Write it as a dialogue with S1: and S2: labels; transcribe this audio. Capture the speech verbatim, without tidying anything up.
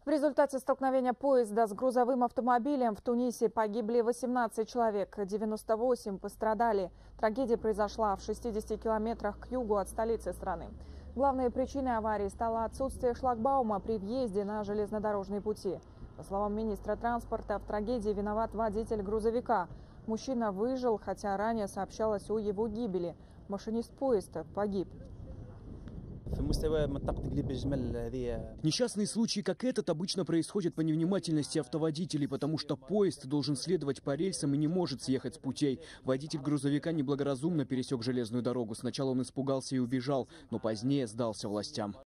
S1: В результате столкновения поезда с грузовым автомобилем в Тунисе погибли восемнадцать человек, девяносто восемь пострадали. Трагедия произошла в шестидесяти километрах к югу от столицы страны. Главной причиной аварии стало отсутствие шлагбаума при въезде на железнодорожные пути. По словам министра транспорта, в трагедии виноват водитель грузовика. Мужчина выжил, хотя ранее сообщалось о его гибели. Машинист поезда погиб.
S2: Несчастные случаи, как этот, обычно происходят по невнимательности автоводителей, потому что поезд должен следовать по рельсам и не может съехать с путей. Водитель грузовика неблагоразумно пересек железную дорогу. Сначала он испугался и убежал, но позднее сдался властям.